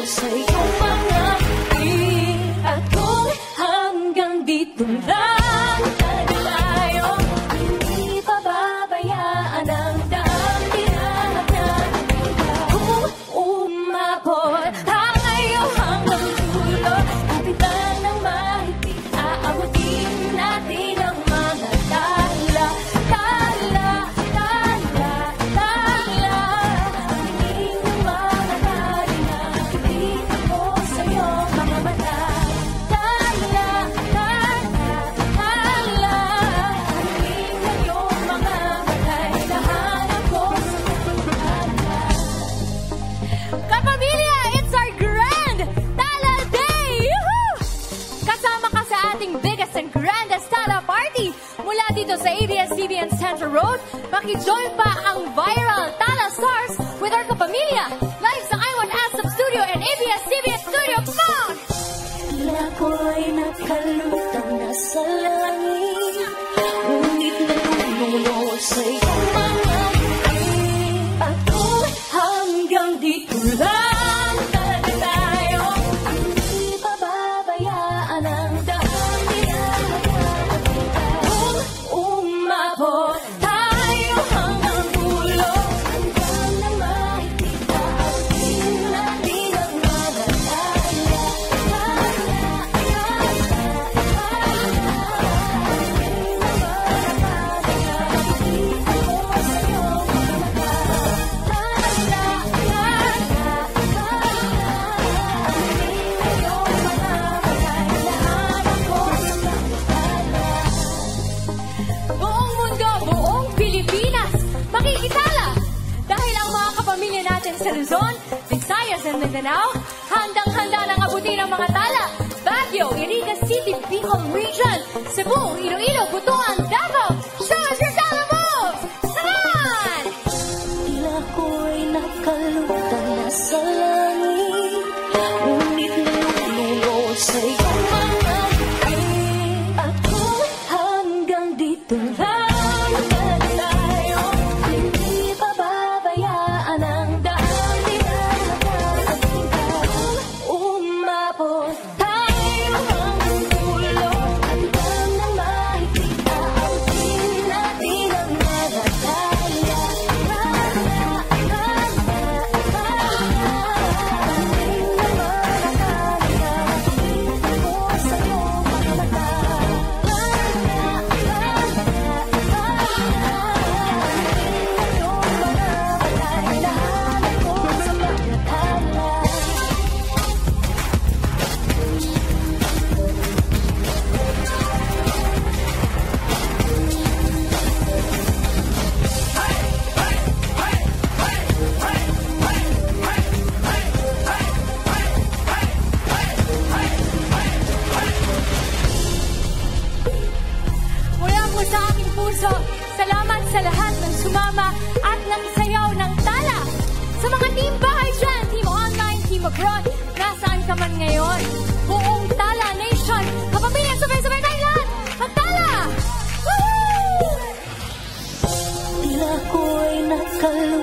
sa iyong mga ngiti. At kung hanggang dito lang tayo, hindi pababayaan ang daan tinahanap na kung umabot tayo hanggang dulo. Kapit lang ng mahigpit, aabutin natin ang mga tala. Tala, tala, tala. Ang tingin ng mga tali na nakikita ko sa iyong mga mata. Tala, tala, tala. Ang tingin ng iyong mga mata'y nahanap ko sa tala. Kapamilya, it's our grand Tala Day! Yoo-hoo! Kasama ka sa ating biggest and grandest Tala Party mula dito sa ABS-CBN Center Road. Maki-join pa ang viral Tala Stars with our kapamilya live sa I1 Sub Studio and ABS-CBN Studio. Come on! Tila ko'y nakalutang nasa langit, ngunit natumulo sa iyong mga ngiti. At kung hanggang dito lang tayo, hindi pababayaan ang daan tinahanap. Kung umabot tayo hanggang dulo, hanggang na makikita ang tingin natin ang mga tala. Tala, tala, tala. Hindi na mapapabayaan, nakikita ko sa iyong mga mata. Tala, tala, tala. Hindi na iyong mga mata'y nahanap ko sa mga tala. Buong mundo, buong Pilipinas, makikitala! Dahil ang mga kapamilya natin sa Luzon, Visayas and Mindanao, handang-handa nang abutin ang mga tala. Baguio, Iriga City, Bicol Region, Cebu, Iloilo, Butuan, Davao. Show us your tala moves! Come on! Tila ko'y nakalutang nasa langit, ngunit natumulo sa iyong mga ngiti. At kung hanggang dito lang tayo, hindi pababayaan ang daan tinahanap. Kung umabot tayo hanggang dulo, hanggang na makikita ang tingin natin ang mga tala. Tala, tala, tala. Hindi na mga tali na nakikita ko sa iyong mga mata. Tala, tala, tala. Hindi na iyong mga mata'y nahanap ko sa mga tala. Mula po sa aking puso, salamat sa lahat ng sumama at ng sayaw ng tala. Sa mga team bahay dyan, team online, team abroad, nasaan ka man ngayon? Buong Tala Nation, kapamilya, sabay-sabay tayo lahat! Magtala! Woohoo! Tila ko'y nakalutang